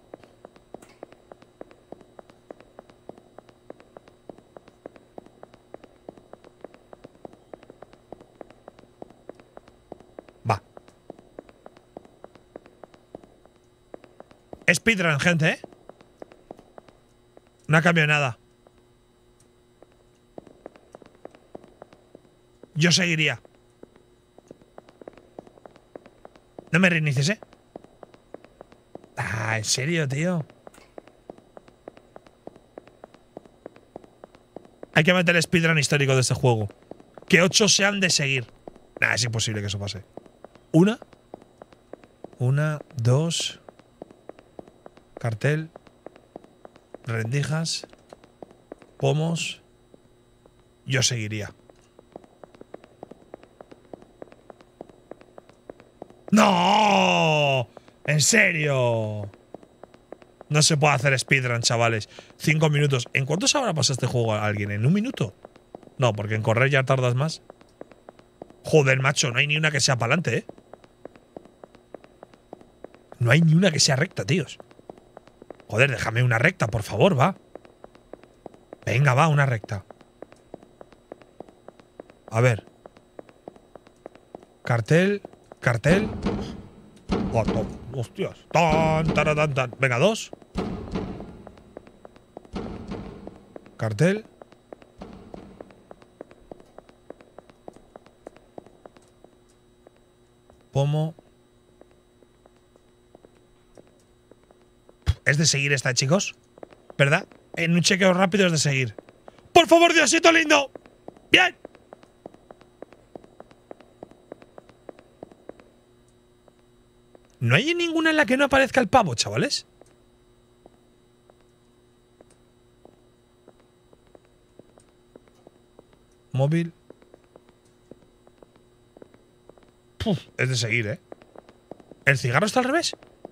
Va. Speedrun, gente, ¿eh? No ha cambiado nada. Yo seguiría. No me reinicies, ¿eh? Ah, ¿en serio, tío? Hay que meter el speedrun histórico de este juego. Que 8 sean de seguir. Nah, es imposible que eso pase. Una, 2. Cartel. Rendijas. Pomos. Yo seguiría. ¡No! ¿En serio? No se puede hacer speedrun, chavales. 5 minutos. ¿En cuánto se habrá pasado este juego a alguien? ¿En 1 minuto? No, porque en correr ya tardas más. Joder, macho, no hay ni una que sea para adelante, ¿eh? No hay ni una que sea recta, tíos. Joder, déjame una recta, por favor, va. Venga, va, una recta. A ver. Cartel. Cartel. Oh, hostias. Tan, tan, tan. Venga, 2. Cartel. Pomo. Es de seguir esta, chicos. ¿Verdad? En un chequeo rápido es de seguir. ¡Por favor, Diosito lindo! ¡Bien! ¿No hay ninguna en la que no aparezca el pavo, chavales? Móvil. Puf, es de seguir, ¿eh? ¿El cigarro está al revés?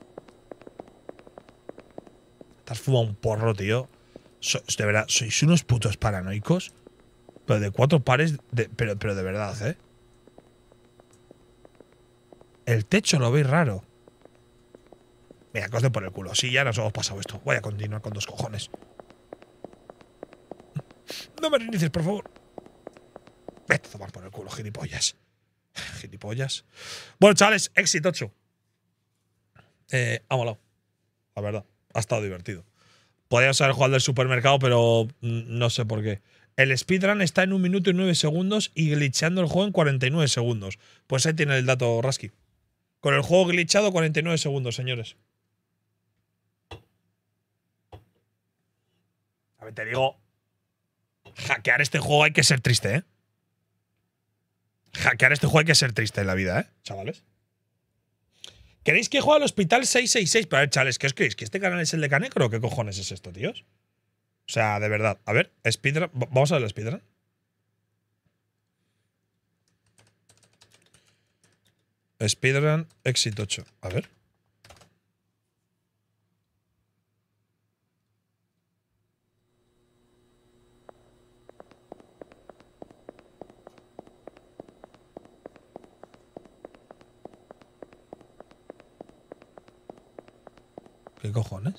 Te has fumado un porro, tío. De verdad, sois unos putos paranoicos. Pero de 4 pares. Pero de verdad, ¿eh? El techo lo veis raro. Mira, que os den por el culo. Sí, ya nos hemos pasado esto. Voy a continuar con 2 cojones. No me reinicies, por favor. Vete a tomar por el culo, gilipollas. Gilipollas. Bueno, chavales, éxito 8. Ha molado. La verdad. Ha estado divertido. Podríamos haber jugado al del supermercado, pero no sé por qué. El speedrun está en 1 minuto y 9 segundos y glitchando el juego en 49 segundos. Pues ahí tiene el dato, Rasky. Con el juego glitchado, 49 segundos, señores. A ver, te digo, hackear este juego hay que ser triste, ¿eh? Hackear este juego hay que ser triste en la vida, ¿eh? Chavales. ¿Queréis que juegue al Hospital 666? Pero a ver, chavales, ¿qué os creéis? ¿Que este canal es el de Canecro o qué cojones es esto, tíos? O sea, de verdad. A ver, speedrun. Vamos a ver el speedrun. Speedrun Exit 8. A ver. ¿Qué cojones?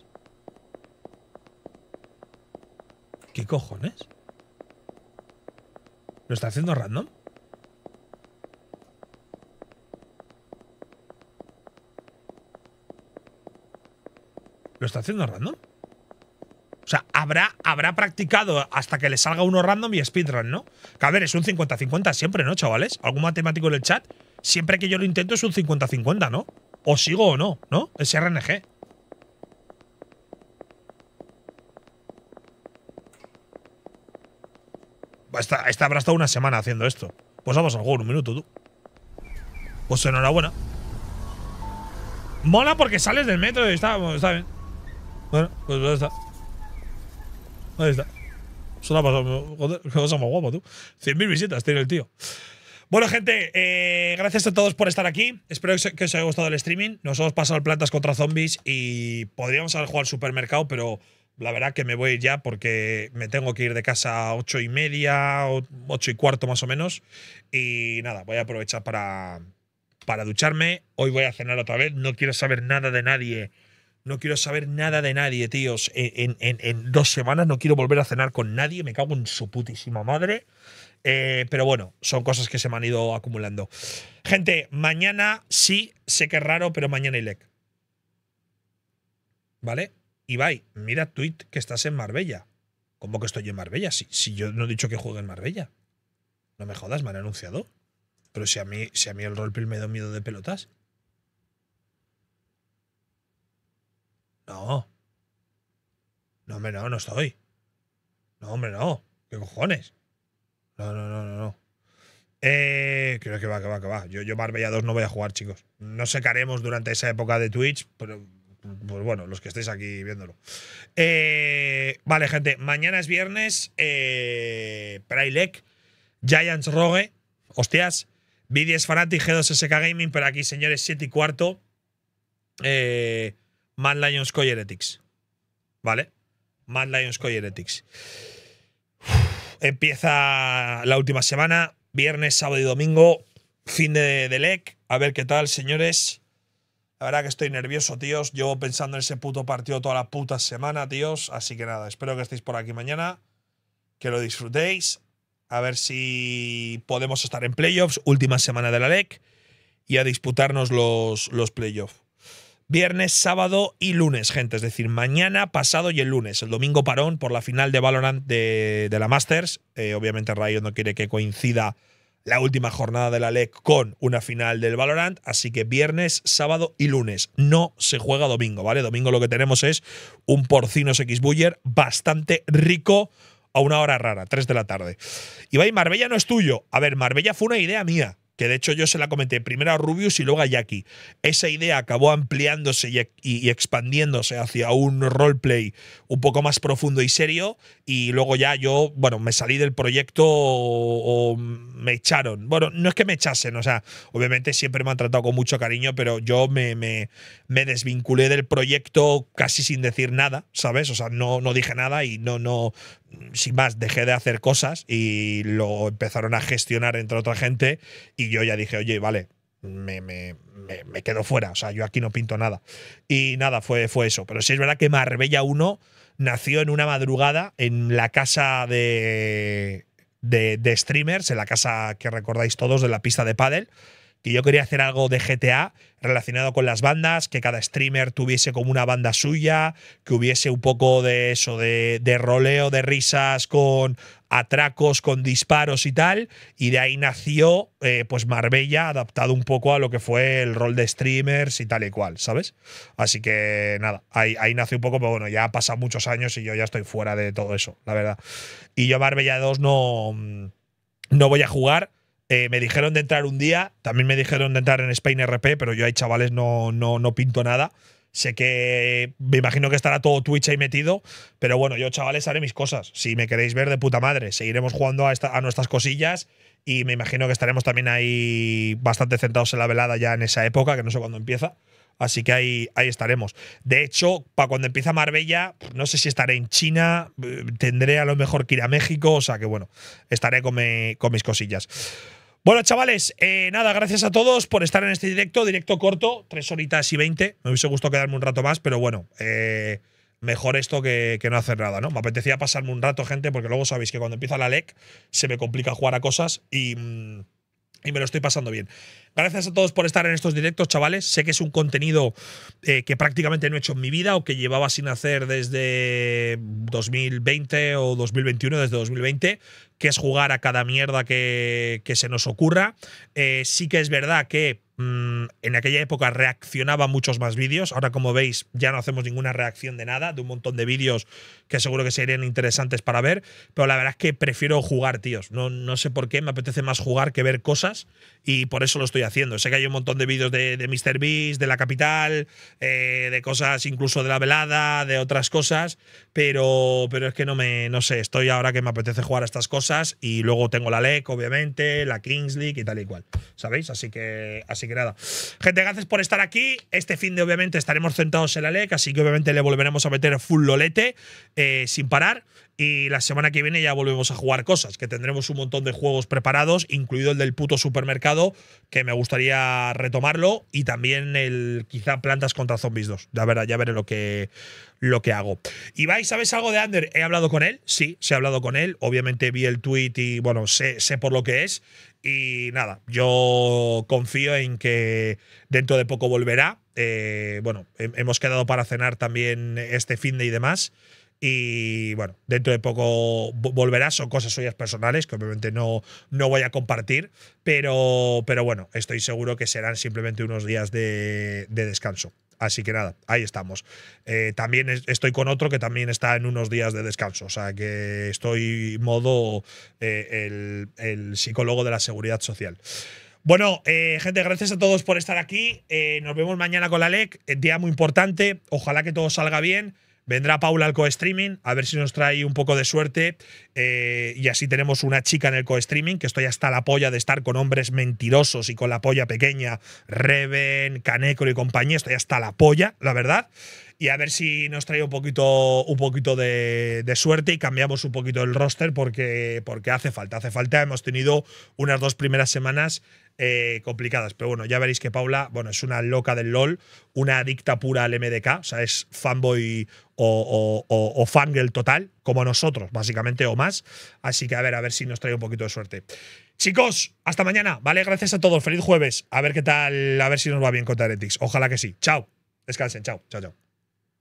¿Qué cojones? ¿Lo está haciendo random? ¿Lo está haciendo random? O sea, habrá practicado hasta que le salga uno random y speedrun, ¿no? Que a ver, es un 50-50 siempre, ¿no, chavales? ¿Algún matemático en el chat? Siempre que yo lo intento es un 50-50, ¿no? O sigo o no, ¿no? Es RNG. Esta habrá estado una semana haciendo esto. Pues vamos al juego en 1 minuto, tú. Pues enhorabuena. Mola porque sales del metro y está bien. Bueno, pues ahí está. Ahí está. Es una pasada. Joder, qué cosa más guapa, tú. 100.000 visitas tiene el tío. Bueno, gente, gracias a todos por estar aquí. Espero que os haya gustado el streaming. Nos hemos pasado el Plantas contra Zombies y podríamos haber jugado al supermercado, pero la verdad que me voy ya porque me tengo que ir de casa a 8:30, 8:15 más o menos. Y nada, voy a aprovechar para ducharme. Hoy voy a cenar otra vez. No quiero saber nada de nadie. No quiero saber nada de nadie, tíos. En 2 semanas no quiero volver a cenar con nadie. Me cago en su putísima madre. Pero bueno, son cosas que se me han ido acumulando. Gente, mañana sí, sé que es raro, pero mañana hay LEC. ¿Vale? Ibai, mira tweet que estás en Marbella. ¿Cómo que estoy en Marbella? Si yo no he dicho que juegue en Marbella. No me jodas, me han anunciado. Pero si a mí el roleplay me da miedo de pelotas. No. No, hombre, no estoy. No, hombre, no. ¿Qué cojones? No. Creo que va. Yo Marbella 2 no voy a jugar, chicos. No sé qué haremos durante esa época de Twitch, pero pues bueno, los que estéis aquí viéndolo. Vale, gente, mañana es viernes. Prailec, Giants Rogue. Hostias. BDS Fanatic, G2SK Gaming, pero aquí, señores, 7:15. Mad Lions Co Heretics. ¿Vale? Mad Lions Co Heretics. Empieza la última semana, viernes, sábado y domingo, fin de LEC. A ver qué tal, señores. La verdad que estoy nervioso, tíos. Llevo pensando en ese puto partido toda la puta semana, tíos. Así que nada, espero que estéis por aquí mañana, que lo disfrutéis. A ver si podemos estar en playoffs, última semana de la LEC, y a disputarnos los playoffs. Viernes, sábado y lunes, gente. Es decir, mañana, pasado y el lunes. El domingo parón por la final de Valorant de la Masters. Obviamente Riot no quiere que coincida la última jornada de la LEC con una final del Valorant. Así que viernes, sábado y lunes. No se juega domingo, ¿vale? Domingo lo que tenemos es un porcinos X-Buller bastante rico a una hora rara, 3 de la tarde. Ibai, Marbella no es tuyo. A ver, Marbella fue una idea mía, que de hecho yo se la comenté primero a Rubius y luego a Jackie. Esa idea acabó ampliándose y expandiéndose hacia un roleplay un poco más profundo y serio, y luego ya yo, bueno, me salí del proyecto o me echaron. Bueno, no es que me echasen, o sea, obviamente siempre me han tratado con mucho cariño, pero yo me desvinculé del proyecto casi sin decir nada, ¿sabes? O sea, no dije nada y no sin más, dejé de hacer cosas y lo empezaron a gestionar entre otra gente y yo ya dije, oye, vale, me quedo fuera, o sea, yo aquí no pinto nada. Y nada, fue eso. Pero sí es verdad que Marbella 1 nació en una madrugada en la casa de streamers, en la casa que recordáis todos de la pista de pádel, que yo quería hacer algo de GTA relacionado con las bandas, que cada streamer tuviese como una banda suya, que hubiese un poco de eso, de roleo, de risas con atracos con disparos y tal, y de ahí nació pues Marbella, adaptado un poco a lo que fue el rol de streamers y tal y cual, ¿sabes? Así que nada, ahí nació un poco, pero bueno, ya ha pasado muchos años y yo ya estoy fuera de todo eso, la verdad. Y yo Marbella 2 no voy a jugar. Me dijeron de entrar un día, también me dijeron de entrar en Spain RP, pero yo ahí, chavales, no pinto nada. Sé que me imagino que estará todo Twitch ahí metido, pero bueno, yo, chavales, haré mis cosas. Si me queréis ver, de puta madre, seguiremos jugando a nuestras cosillas y me imagino que estaremos también ahí bastante centrados en la velada ya en esa época, que no sé cuándo empieza. Así que ahí estaremos. De hecho, para cuando empieza Marbella, no sé si estaré en China, tendré a lo mejor que ir a México, o sea que bueno, estaré con mis cosillas. Bueno, chavales, nada, gracias a todos por estar en este directo corto, 3 horitas y 20. Me hubiese gustado quedarme un rato más, pero bueno, mejor esto que no hacer nada, ¿no? Me apetecía pasarme un rato, gente, porque luego sabéis que cuando empieza la LEC se me complica jugar a cosas y me lo estoy pasando bien. Gracias a todos por estar en estos directos, chavales. Sé que es un contenido que prácticamente no he hecho en mi vida o que llevaba sin hacer desde 2020 o 2021, desde 2020, que es jugar a cada mierda que se nos ocurra. Sí que es verdad que en aquella época reaccionaba a muchos más vídeos. Ahora, como veis, ya no hacemos ninguna reacción de nada, de un montón de vídeos que seguro que serían interesantes para ver. Pero la verdad es que prefiero jugar, tíos. No sé por qué, me apetece más jugar que ver cosas y por eso lo estoy haciendo. Sé que hay un montón de vídeos de MrBeast, de La Capital, de cosas incluso de la velada, de otras cosas, pero es que no sé, estoy ahora que me apetece jugar a estas cosas y luego tengo la LEC, obviamente, la Kings League y tal y cual, ¿sabéis? Así que nada. Gente, gracias por estar aquí. Este fin de obviamente estaremos centrados en la LEC, así que obviamente le volveremos a meter full lolete sin parar. Y la semana que viene ya volvemos a jugar cosas, que tendremos un montón de juegos preparados, incluido el del puto supermercado, que me gustaría retomarlo, y también el quizá Plantas contra Zombies 2. Ya veré lo que hago. Ibai, ¿sabes algo de Ander? ¿He hablado con él? Sí, he hablado con él. Obviamente vi el tweet y bueno, sé por lo que es. Y nada, yo confío en que dentro de poco volverá. Bueno, hemos quedado para cenar también este finde y demás. Y bueno, dentro de poco volverá, son cosas suyas personales que obviamente no voy a compartir, pero bueno, estoy seguro que serán simplemente unos días de descanso. Así que nada, ahí estamos. También estoy con otro que también está en unos días de descanso, o sea que estoy modo el psicólogo de la seguridad social. Bueno, gente, gracias a todos por estar aquí. Nos vemos mañana con la LEC, día muy importante, ojalá que todo salga bien. Vendrá Paula al co-streaming, a ver si nos trae un poco de suerte y así tenemos una chica en el co-streaming, que estoy hasta la polla de estar con hombres mentirosos y con la polla pequeña, Reven, Canecro y compañía, estoy hasta la polla, la verdad. Y a ver si nos trae un poquito de suerte y cambiamos un poquito el roster porque hace falta. Hemos tenido unas 2 primeras semanas complicadas, pero bueno, ya veréis que Paula, bueno, es una loca del LOL, una adicta pura al MDK, o sea, es fanboy o fangirl total, como nosotros, básicamente, o más. Así que a ver si nos trae un poquito de suerte. Chicos, hasta mañana, ¿vale? Gracias a todos, feliz jueves. A ver qué tal, a ver si nos va bien contra Heretics. Ojalá que sí. Chao. Descansen, chao.